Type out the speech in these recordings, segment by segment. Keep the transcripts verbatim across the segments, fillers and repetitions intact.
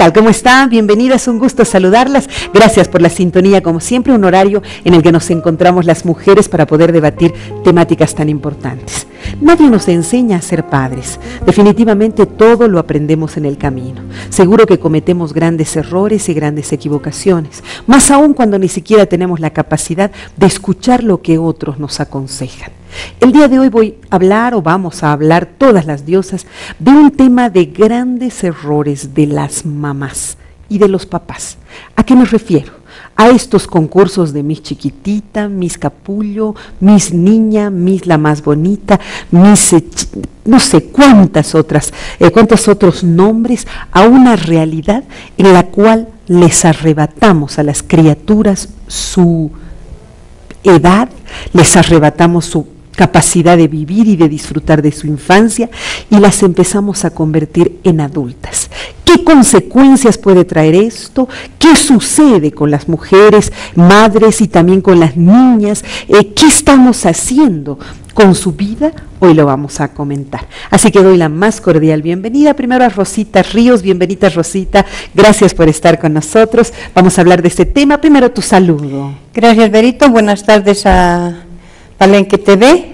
tal? ¿Cómo están? Bienvenidas, un gusto saludarlas. Gracias por la sintonía, como siempre, un horario en el que nos encontramos las mujeres para poder debatir temáticas tan importantes. Nadie nos enseña a ser padres. Definitivamente todo lo aprendemos en el camino. Seguro que cometemos grandes errores y grandes equivocaciones, más aún cuando ni siquiera tenemos la capacidad de escuchar lo que otros nos aconsejan. El día de hoy voy a hablar, o vamos a hablar todas las diosas, de un tema de grandes errores de las mamás y de los papás. ¿A qué me refiero? A estos concursos de Miss Chiquitita, Miss Capullo, Miss Niña, Miss La Más Bonita, Miss eh, no sé cuántas otras, eh, cuántos otros nombres, a una realidad en la cual les arrebatamos a las criaturas su edad, les arrebatamos su capacidad de vivir y de disfrutar de su infancia y las empezamos a convertir en adultas. ¿Qué consecuencias puede traer esto? ¿Qué sucede con las mujeres, madres y también con las niñas? Eh, ¿Qué estamos haciendo con su vida? Hoy lo vamos a comentar. Así que doy la más cordial bienvenida primero a Rosita Ríos. Bienvenida, Rosita, gracias por estar con nosotros. Vamos a hablar de este tema. Primero tu saludo. Gracias, Berito. Buenas tardes a Palenque T V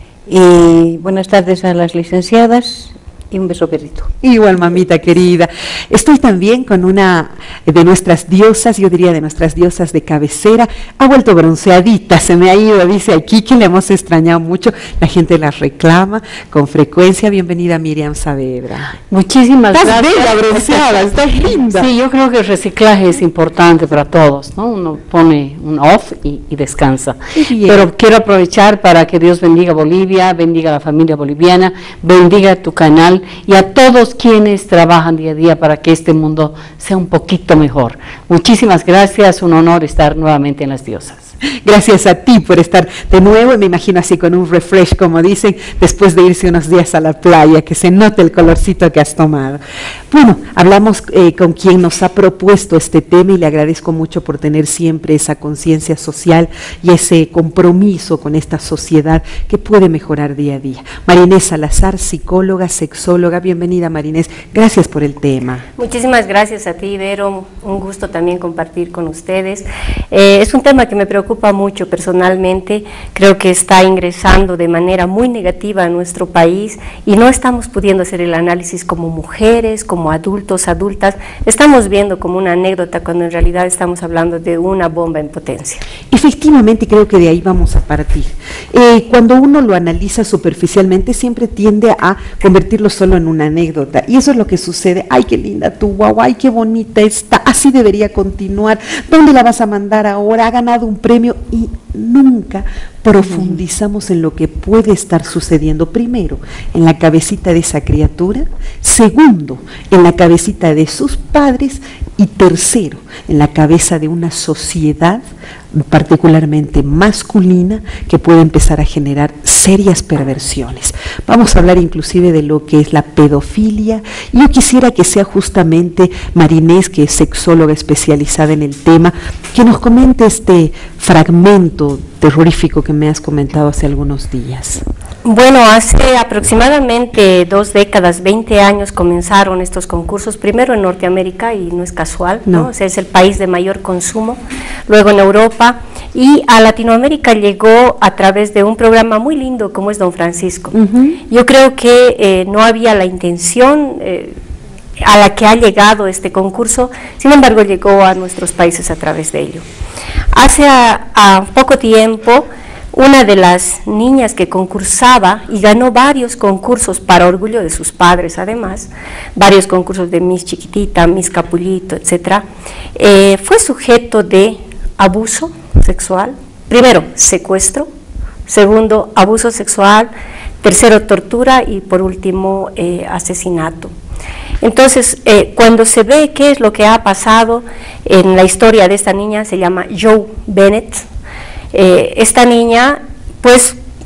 y buenas tardes a las licenciadas. Y un beso, Berito. Igual, mamita querida. Estoy también con una de nuestras diosas, yo diría de nuestras diosas de cabecera. Ha vuelto bronceadita, se me ha ido, dice aquí que le hemos extrañado mucho. La gente la reclama con frecuencia. Bienvenida, Miriam Saavedra. Muchísimas estás gracias. Estás bella, bronceada, estás linda. Sí, yo creo que el reciclaje es importante para todos, ¿no? Uno pone un off y, y descansa. Pero quiero aprovechar para que Dios bendiga Bolivia, bendiga a la familia boliviana, bendiga tu canal y a todos quienes trabajan día a día para que este mundo sea un poquito mejor. Muchísimas gracias, un honor estar nuevamente en Las Diosas. Gracias a ti por estar de nuevo, y me imagino así con un refresh, como dicen, después de irse unos días a la playa, que se note el colorcito que has tomado. Bueno, hablamos eh, con quien nos ha propuesto este tema y le agradezco mucho por tener siempre esa conciencia social y ese compromiso con esta sociedad que puede mejorar día a día. Marinés Salazar, psicóloga, sexóloga. Bienvenida, Marinés, gracias por el tema. Muchísimas gracias a ti, Vero, un gusto también compartir con ustedes. Eh, es un tema que me preocupa mucho personalmente, creo que está ingresando de manera muy negativa a nuestro país y no estamos pudiendo hacer el análisis como mujeres, como adultos, adultas, estamos viendo como una anécdota cuando en realidad estamos hablando de una bomba en potencia. Efectivamente, creo que de ahí vamos a partir. Eh, cuando uno lo analiza superficialmente siempre tiende a convertirlo solo en una anécdota y eso es lo que sucede. Ay, qué linda tu guau, ay, qué bonita está, así debería continuar, ¿dónde la vas a mandar ahora? Ha ganado un premio y nunca profundizamos en lo que puede estar sucediendo, primero, en la cabecita de esa criatura, segundo, en la cabecita de sus padres y tercero, en la cabeza de una sociedad particularmente masculina que puede empezar a generar serias perversiones. Vamos a hablar inclusive de lo que es la pedofilia. Yo quisiera que sea justamente Marinés, que es sexóloga especializada en el tema, que nos comente este fragmento terrorífico que me has comentado hace algunos días. Bueno, hace aproximadamente dos décadas, veinte años, comenzaron estos concursos, primero en Norteamérica, y no es casual, ¿no? ¿no? O sea, es el país de mayor consumo, luego en Europa, y a Latinoamérica llegó a través de un programa muy lindo como es Don Francisco. Uh-huh. Yo creo que eh, no había la intención eh, a la que ha llegado este concurso, sin embargo llegó a nuestros países a través de ello. Hace a, a poco tiempo, una de las niñas que concursaba y ganó varios concursos para orgullo de sus padres, además, varios concursos de Miss Chiquitita, Miss Capullito, etcétera, eh, fue sujeto de abuso sexual, primero secuestro, segundo abuso sexual, tercero tortura y por último eh, asesinato. Entonces, eh, cuando se ve qué es lo que ha pasado en la historia de esta niña, se llama Jo Bennett. Eh, esta niña, pues,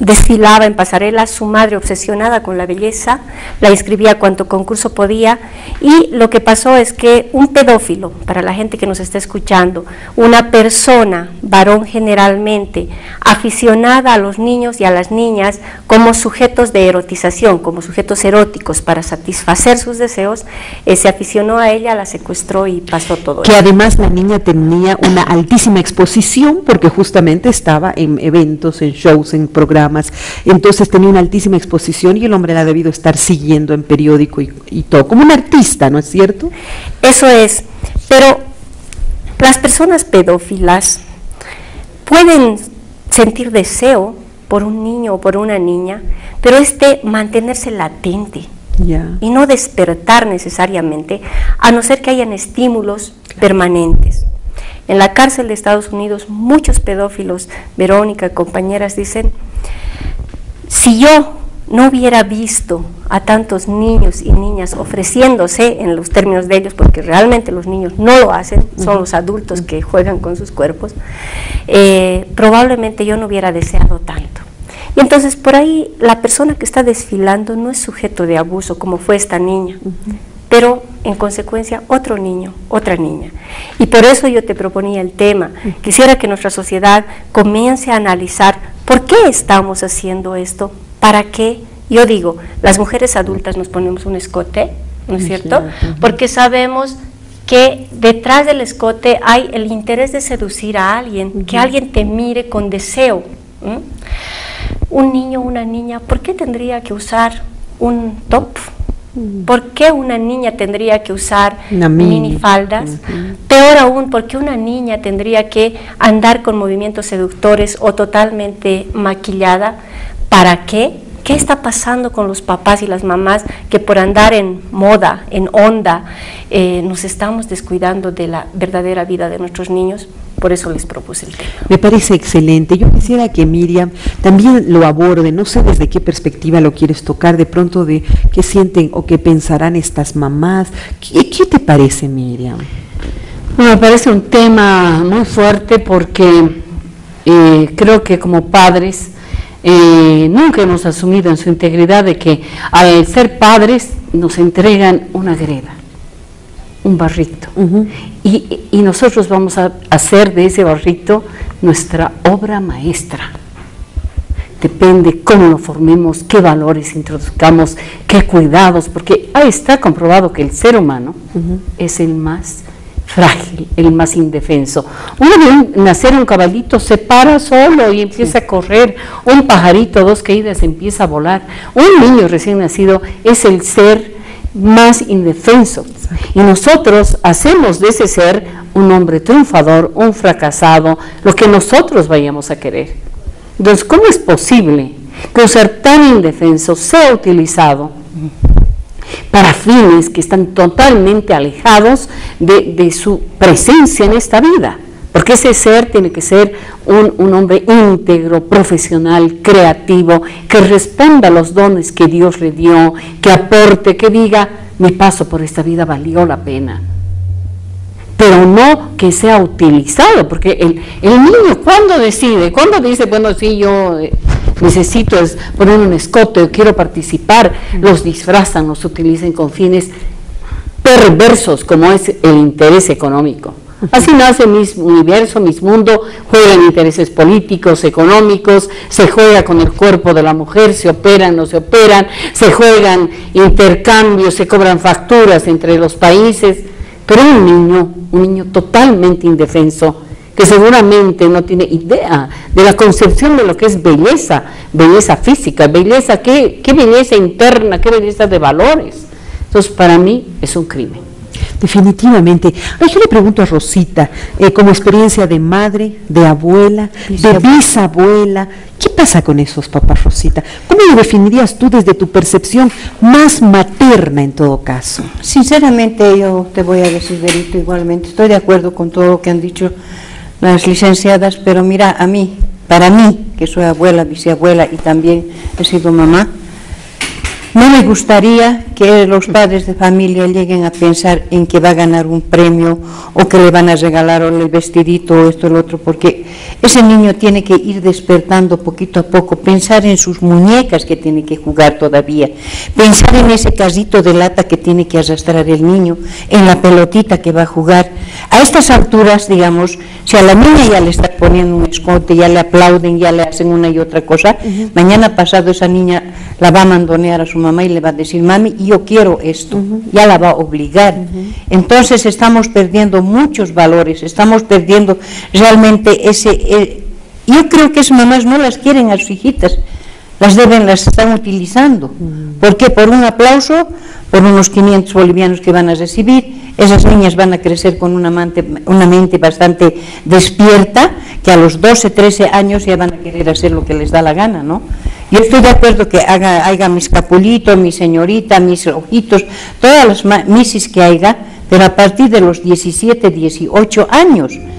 desfilaba en pasarela, su madre obsesionada con la belleza, la inscribía a cuanto concurso podía, y lo que pasó es que un pedófilo, para la gente que nos está escuchando, una persona, varón generalmente, aficionada a los niños y a las niñas como sujetos de erotización, como sujetos eróticos para satisfacer sus deseos, eh, se aficionó a ella, la secuestró y pasó todo que eso. Además la niña tenía una altísima exposición porque justamente estaba en eventos, en shows, en programas, entonces tenía una altísima exposición y el hombre la ha debido estar siguiendo en periódico y, y todo, como un artista, ¿no es cierto? Eso es, pero las personas pedófilas pueden sentir deseo por un niño o por una niña, pero es de mantenerse latente. Yeah. Y no despertar necesariamente, a no ser que hayan estímulos claro. permanentes. En la cárcel de Estados Unidos, muchos pedófilos, Verónica, compañeras, dicen, si yo no hubiera visto a tantos niños y niñas ofreciéndose en los términos de ellos, porque realmente los niños no lo hacen, son los adultos que juegan con sus cuerpos, eh, probablemente yo no hubiera deseado tanto. Y entonces por ahí la persona que está desfilando no es sujeto de abuso como fue esta niña, uh-huh. pero en consecuencia otro niño, otra niña. Y por eso yo te proponía el tema, uh-huh. quisiera que nuestra sociedad comience a analizar por qué estamos haciendo esto, para qué, yo digo, las mujeres adultas nos ponemos un escote, ¿no es cierto? Uh-huh. Porque sabemos que detrás del escote hay el interés de seducir a alguien, uh-huh. que alguien te mire con deseo. ¿Mm? Un niño o una niña, ¿por qué tendría que usar un top? ¿Por qué una niña tendría que usar minifaldas? Uh-huh. Peor aún, ¿por qué una niña tendría que andar con movimientos seductores o totalmente maquillada? ¿Para qué? ¿Qué está pasando con los papás y las mamás que por andar en moda, en onda, eh, nos estamos descuidando de la verdadera vida de nuestros niños? Por eso les propuse el tema. Me parece excelente. Yo quisiera que Miriam también lo aborde, no sé desde qué perspectiva lo quieres tocar, de pronto de qué sienten o qué pensarán estas mamás. ¿Qué, qué te parece, Miriam? Bueno, me parece un tema muy fuerte porque eh, creo que como padres eh, nunca hemos asumido en su integridad de que al ser padres nos entregan una greda, un barrito, uh-huh. y, y nosotros vamos a hacer de ese barrito nuestra obra maestra. Depende cómo lo formemos, qué valores introduzcamos, qué cuidados, porque ahí está comprobado que el ser humano uh-huh. es el más frágil, el más indefenso. Uno ve nacer un caballito, se para solo y empieza sí. a correr, un pajarito, dos caídas, empieza a volar. Un niño recién nacido es el ser más indefenso, y nosotros hacemos de ese ser un hombre triunfador, un fracasado, lo que nosotros vayamos a querer. Entonces, ¿cómo es posible que un ser tan indefenso sea utilizado para fines que están totalmente alejados de, de su presencia en esta vida? Porque ese ser tiene que ser un, un hombre íntegro, profesional, creativo, que responda a los dones que Dios le dio, que aporte, que diga, mi paso por esta vida valió la pena. Pero no que sea utilizado, porque el, el niño, ¿cuándo decide? ¿Cuándo dice, bueno, sí, yo eh, necesito es poner un escote, quiero participar? Los disfrazan, los utilizan con fines perversos, como es el interés económico. Así nace Miss Universo, Miss Mundo, juegan intereses políticos, económicos, se juega con el cuerpo de la mujer, se operan, no se operan, se juegan intercambios, se cobran facturas entre los países, pero un niño, un niño totalmente indefenso, que seguramente no tiene idea de la concepción de lo que es belleza, belleza física, belleza, qué, qué belleza interna, qué belleza de valores. Entonces, para mí es un crimen. Definitivamente. Ay, yo le pregunto a Rosita, eh, como experiencia de madre, de abuela, de bisabuela, ¿qué pasa con esos papás, Rosita? ¿Cómo lo definirías tú desde tu percepción más materna en todo caso? Sinceramente, yo te voy a decir, Berito, igualmente, estoy de acuerdo con todo lo que han dicho las licenciadas, pero mira, a mí, para mí, que soy abuela, bisabuela y también he sido mamá, No me gustaría que los padres de familia lleguen a pensar en que va a ganar un premio o que le van a regalar el vestidito o esto o lo otro, porque ese niño tiene que ir despertando poquito a poco, pensar en sus muñecas que tiene que jugar todavía, pensar en ese casito de lata que tiene que arrastrar el niño, en la pelotita que va a jugar. A estas alturas, digamos, si a la niña ya le está poniendo un escote, ya le aplauden, ya le hacen una y otra cosa, uh-huh. mañana pasado esa niña la va a mandonear a su mamá y le va a decir, mami, yo quiero esto, uh-huh. ya la va a obligar. Uh-huh. Entonces estamos perdiendo muchos valores, estamos perdiendo realmente ese... Eh, yo creo que esas mamás no las quieren a sus hijitas, las deben, las están utilizando. Uh-huh. ¿Por qué? Por un aplauso, por unos quinientos bolivianos que van a recibir. Esas niñas van a crecer con una mente, una mente bastante despierta, que a los doce, trece años ya van a querer hacer lo que les da la gana, ¿no? Yo estoy de acuerdo que haga, haga mis capulitos, mi señorita, mis ojitos, todas las misis que haya, pero a partir de los diecisiete, dieciocho años.